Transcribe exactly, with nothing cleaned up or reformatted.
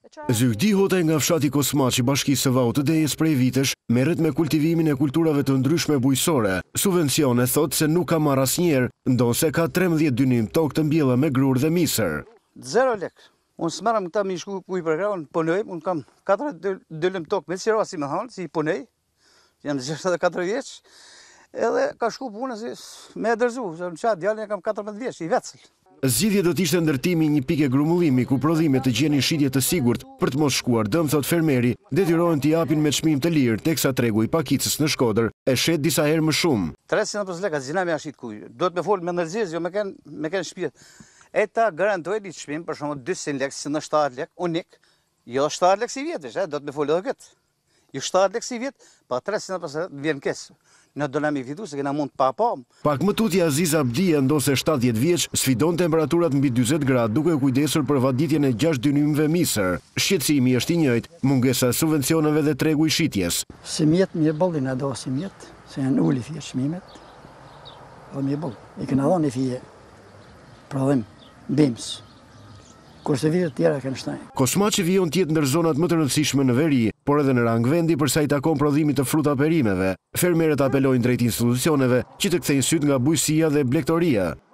Zygdi Hota nga fshati Kosmaçi, bashkisë së Vaut të Dejes prej vitesh, merret me kultivimin e kulturave të ndryshme bujqësore. Subvencione thot se nuk ka marrë asnjëherë, ndonse ka trembëdhjetë dynim tokë të mbjella me grur dhe misër. Zero lek. Unë s'marram këta mi shku kuj për krahun, punoj, unë kam katër dylem tokë me sira si më hanë, si punoj. Jam gjashtëdhjetë e katër vjeç. Edhe ka shku puna si me e dërzu, se në qatë djallin e kam katërmbëdhjetë vjeç, i vecël. Zgjidhja do të ishte ndërtimi një pike grumullimi ku prodhimet të gjenin shitje të sigurt për të mos shkuar dëm, thot fermeri, detyrohen t'i japin me çmim të lirë, teksa tregu i Pakicës në Shkodër e shet disa herë më shumë. treqind leka zina me ashit kuj. Do të me folë me ndërgjez, jo me ken me ken shtëpi. E ta garantoj një çmim për shembull dyqind lekë, si në shtatë lekë, unik. Jo shtatë lekë si vjetësh, do të me folë edhe këtë. Jo shtatë lekë si vjet, pa treqind vjen kes. Në do na mi fitu se kena mund pa pa. Pak më tutje Aziz Abdia, ndose shtatëdhjetë vjeç, sfidon temperaturat mbi dyqin gradë duke kujdesur për vaditjen e gjashtë dynimëve misër. Shqetësimi është i njëjtë, mungesa e subvencioneve dhe tregu i shitjes. Si mjet mirë bollin e do si mjet, se janë uli fije çmimet. Dhe mirë boll. I kena dhënë fije prodhim bims. Kurse vite të tjera kanë shtaj. Kosmaçi vijon të jetë ndër zonat më të rëndësishme në veri, por edhe në rang vendi përsa i takon prodhimit të fruta perimeve. Fermerët apelojnë drejt institucioneve që të kthejnë syt nga bujqësia dhe blegtoria.